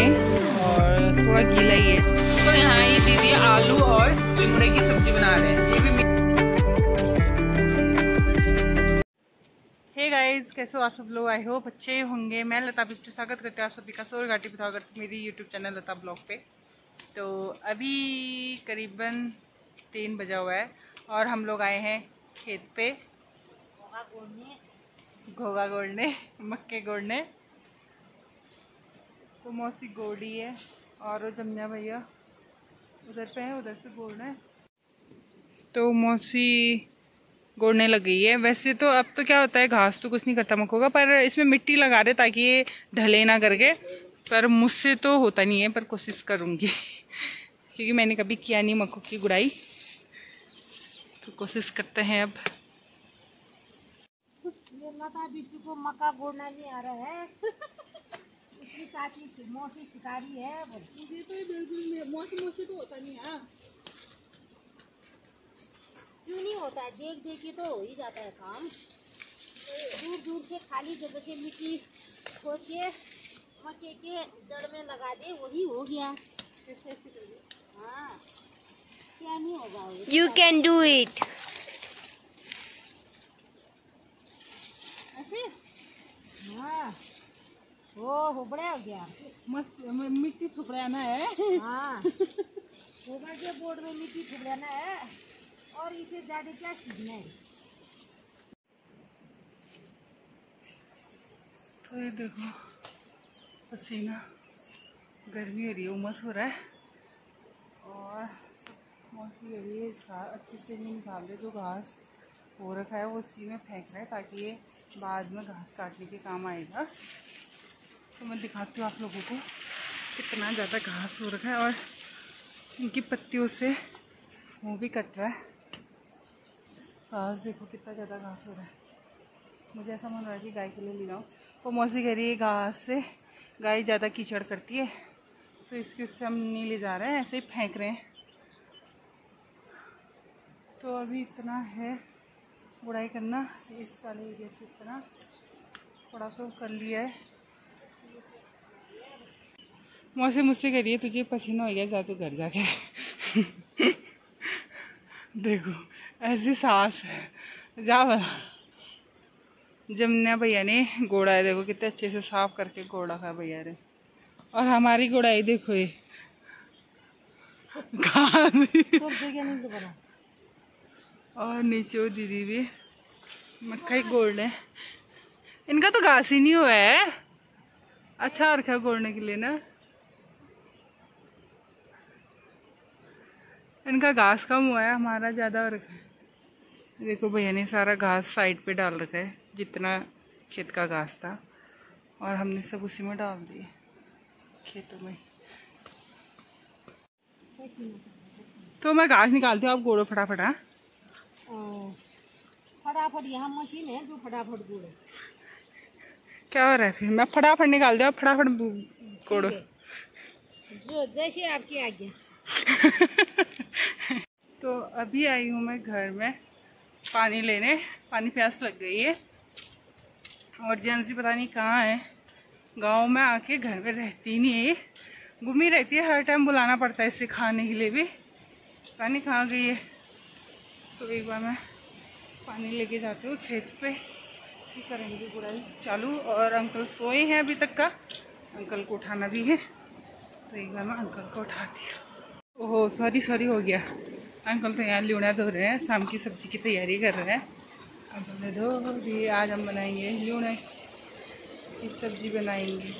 में और थोड़ा गीला ही है। तो यहाँ ये दीदी आलू और चिमड़े की सब्जी बना रहे हैं। ये भी हे गाइस, कैसे हो आप सब लोग? आई होप अच्छे होंगे। मैं लता बिस्टू स्वागत करती हूँ आप सभी का सोर घाटी पिथौरागढ़ से मेरी यूट्यूब चैनल लता ब्लॉग पे। तो अभी करीबन 3 बजा हुआ है और हम लोग आए हैं खेत पे घोगा गोड़ने, मक्के गोड़ने। तो मौसी गोड़ी है और जमुना भैया उधर पे है, उधर से गोड़ रहे हैं। तो मौसी गोड़ने लग गई है। वैसे तो अब तो क्या होता है, घास तो कुछ नहीं करता मक्खों का, पर इसमें मिट्टी लगा रहे ताकि ये ढले ना करके। पर मुझसे तो होता नहीं है, पर कोशिश करूँगी क्योंकि मैंने कभी किया नहीं मक्खों की गुड़ाई। तो कोशिश करते हैं अब। लता बिट्टू को मक्का गोड़ना नहीं आ रहा है। उसकी चाची मौसी शिकारी है। मुझे तो बिल्कुल मौसी तो होता नहीं है। क्यों नहीं होता है? देख देख के तो हो ही जाता है काम। दूर दूर से खाली जगह से मिट्टी खोद के मक्के के जड़ में लगा दे, वही हो गया। हाँ, क्या नहीं होगा? You can do it. ऐसे? हाँ, वो बड़ा हो गया। मिट्टी ठुकराना है। हाँ, गोबर के बोर्ड में मिट्टी ठुकराना है और इसे ज्यादा क्या सीखना है। तो ये देखो पसीना, गर्मी हो रही है, उमस हो रहा है और मौसी ये अच्छे से नहीं निकाल रहे। जो घास हो रखा है वो उसी में फेंक रहा है ताकि ये बाद में घास काटने के काम आएगा। तो मैं दिखाती हूँ आप लोगों को कितना ज़्यादा घास हो रखा है और इनकी पत्तियों से वो भी कट रहा है। घास देखो कितना ज़्यादा घास हो रहा है। मुझे ऐसा मन रहा है कि गाय के लिए ले जाऊँ। और मौसी कह रही है घास से गाय ज़्यादा कीचड़ करती है, तो इसकी उससे हम नहीं ले जा रहे हैं, ऐसे ही फेंक रहे हैं। तो अभी इतना है गुड़ाई करना, इस वाले एरिया से इतना थोड़ा सा कर लिया है। मौसी मुझसे कह रही है तुझे पसीना हो गया, जा तू घर जाके। देखो ऐसी सांस है, जा बना। जमुना भैया ने गोड़ा है, देखो कितने अच्छे से साफ करके गोड़ा है भैया ने। और हमारी गोड़ाई देखो ये और नीचे वो दीदी भी मक्का ही गोड़ है। इनका तो घास ही नहीं हुआ है। अच्छा रखा गोड़ने के लिए ना, इनका घास कम हुआ है, हमारा ज़्यादा हो रखा है। देखो भैया ने सारा घास साइड पे डाल रखा है, जितना खेत का घास था, और हमने सब उसी में डाल दिए खेतों में। तो मैं घास निकालती हूँ, आप गोड़ो फटाफट। हाँ फटाफट, यहाँ मशीन है जो फटाफट गोड़े। क्या हो रहा है फिर? मैं फटाफट निकाल दूँ, आप फटाफट गोड़ो। जो जैसे आपकी आज्ञा। तो अभी आई हूँ मैं घर में पानी लेने, पानी प्यास लग गई है। और एजेंसी पता नहीं कहाँ है, गांव में आके घर में रहती नहीं है, घूमी रहती है। हर टाइम बुलाना पड़ता है इसे खाने के लिए भी, पता नहीं कहाँ गई है। तो एक बार मैं पानी लेके जाती हूँ खेत पे, फिर करेंगे गुड़ाई चालू। और अंकल सोए हैं अभी तक का, अंकल को उठाना भी है, तो एक बार मैं अंकल को उठाती हूँ। ओहो सॉरी हो गया। अंकल तो यहाँ ल्यूना धो रहे हैं, शाम की सब्जी की तैयारी कर रहे हैं। अंकल ने धो दी, आज हम बनाएंगे ल्यूना की सब्जी बनाएंगे।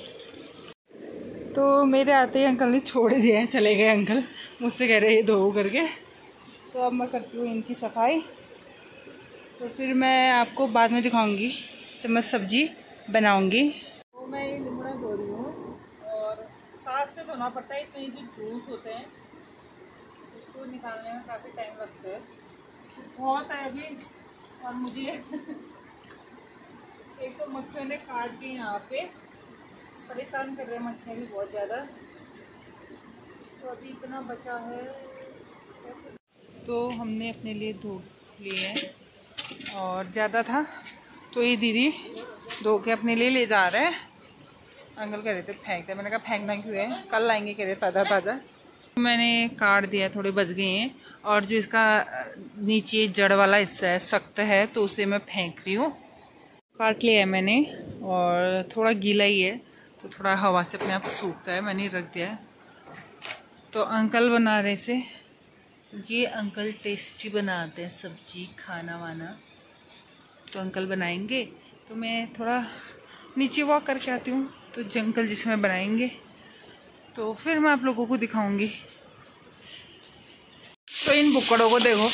तो मेरे आते ही अंकल ने छोड़ दिया है, चले गए अंकल। मुझसे कह रहे हैं धो करके। तो अब मैं करती हूँ इनकी सफाई, तो फिर मैं आपको बाद में दिखाऊंगी जब मैं सब्जी बनाऊंगी। तो मैं ये ल्यूना धो रही हूँ और साथ से धोना पड़ता है, इसमें जो जूस होते हैं उसको निकालने में काफ़ी टाइम लगता है, बहुत है अभी। और मुझे एक तो मक्खियों ने काट के यहाँ पे परेशान कर रहे हैं, मक्खियाँ भी बहुत ज़्यादा। तो अभी इतना बचा है। तो हमने अपने लिए धो लिए हैं और ज़्यादा था, तो ये दीदी धो के अपने लिए ले जा रहे हैं। अंकल कह रहे थे फेंक दे, मैंने कहा फेंकना क्यों है, कल लाएंगे कह रहे ताज़ा ताज़ा। मैंने काट दिया, थोड़े बच गए हैं, और जो इसका नीचे जड़ वाला हिस्सा है सख्त है तो उसे मैं फेंक रही हूँ। काट लिया है मैंने और थोड़ा गीला ही है तो थोड़ा हवा से अपने आप सूखता है, मैंने रख दिया है। तो अंकल बना रहे से, ये अंकल टेस्टी बनाते हैं सब्जी खाना वाना, तो अंकल बनाएंगे। तो मैं थोड़ा नीचे वॉक करके आती हूँ, तो अंकल जिसमें बनाएंगे तो फिर मैं आप लोगों को दिखाऊंगी। तो इन बुक्कड़ों को देखो,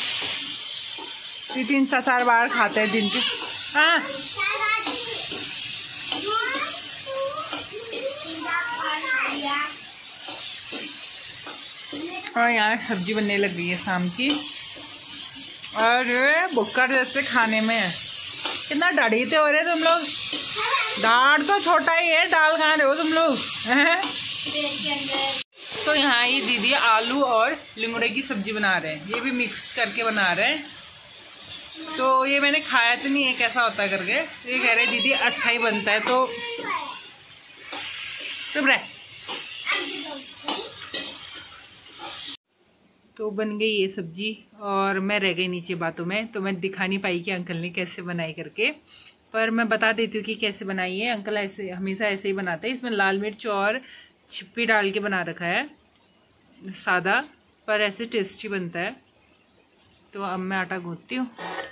3-4 बार खाते हैं दिन के। हाँ और यहाँ सब्जी बनने लग गई है शाम की, और बुक्कड़ जैसे खाने में है। कितना डरीते हो रहे तुम लोग, दाढ़ तो छोटा ही है, दाल कहाँ रहे हो तुम लोग। तो यहाँ ये दीदी आलू और लिंगड़े की सब्जी बना रहे हैं, ये भी मिक्स करके बना रहे हैं। तो ये मैंने खाया तो नहीं है कैसा होता है करके, ये कह रहे दीदी अच्छा ही बनता है। तो चुप रहे। तो बन गई ये सब्जी और मैं रह गई नीचे बातों में, तो मैं दिखा नहीं पाई कि अंकल ने कैसे बनाई करके, पर मैं बता देती हूँ कि कैसे बनाई है। अंकल ऐसे हमेशा ऐसे ही बनाते हैं, इसमें लाल मिर्च और छिप्पी डाल के बना रखा है, सादा, पर ऐसे टेस्टी बनता है। तो अब मैं आटा गूंथती हूँ,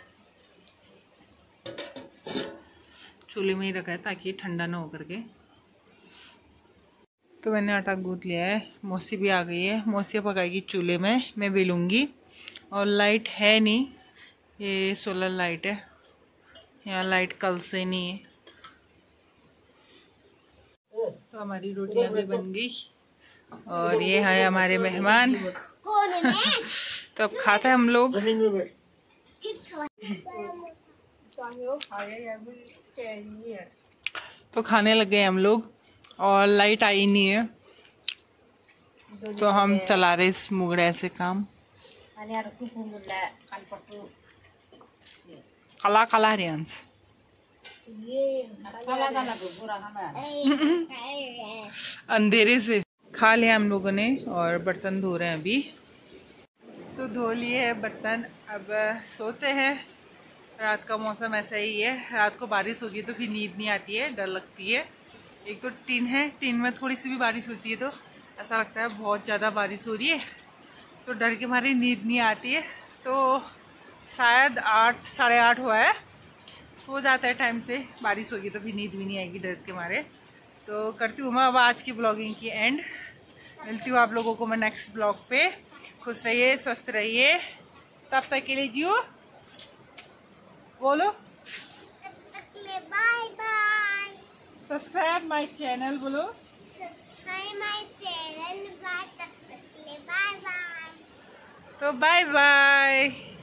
चूल्हे में ही रखा है ताकि ठंडा ना हो करके। तो मैंने आटा गूंथ लिया है, मौसी भी आ गई है, मौसी पकाएगी चूल्हे में, मैं बेलूंगी। और लाइट है नहीं, ये सोलर लाइट है, यहाँ लाइट कल से नहीं है। तो हमारी रोटियां भी बन गई और ये है हमारे मेहमान। तो अब खाते हैं हम लोग। तो खाने लग गए हम लोग और लाइट आई नहीं है, तो हम चला रहे इस मुगड़े से काम। काला काला रेंस अंधेरे से खा लिया हम लोगों ने और बर्तन धो रहे हैं अभी। तो धो लिए है बर्तन, अब सोते हैं। रात का मौसम ऐसा ही है, रात को बारिश होगी तो फिर नींद नहीं आती है, डर लगती है। एक तो टीन है, टीन में थोड़ी सी भी बारिश होती है तो ऐसा लगता है बहुत ज़्यादा बारिश हो रही है, तो डर के मारे नींद नहीं आती है। तो शायद 8 साढ़े 8 हुआ है, सो जाता है टाइम से, बारिश होगी तो फिर नींद भी नहीं आएगी डर के मारे। तो करती हूँ मैं अब आज की ब्लॉगिंग की एंड। मिलती हूँ आप लोगों को मैं नेक्स्ट ब्लॉग पे। खुश रहिए, स्वस्थ रहिए, तब तक के लिए जियो, बोलो bye bye. Subscribe my channel, बोलो subscribe my channel, bye bye. तो बाय बाय।